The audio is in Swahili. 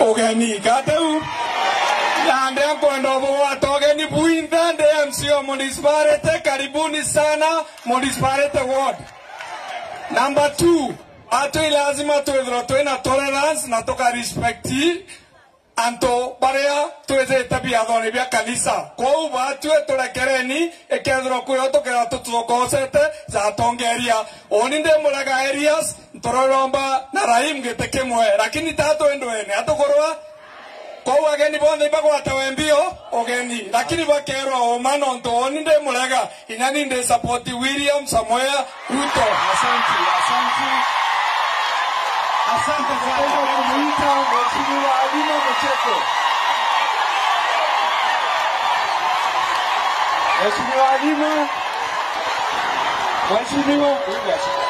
ogeni kateu yande kwenda boa togeni buinda MCO municipality karibuni sana municipality ward. Number 2, atu lazima tuwe na tolerance na toka respecti anto barea tuweze tabia dhoni bia kanisa kwa uba tuwe tulekereni ekedro kuyo tokera tutokosete za tongeria oninde mulaga areas tororomba na rahim getekemwe lakini tato endoene atokorwa kwa wageni bonde bako atawembio ogeni lakini bakerwa omano nto oninde mulaga inaninde support William Samoei Ruto. Asante sana kumuita Mheshimiwa Odinga Mcheko. Mheshimiwa Odinga. Mheshimiwa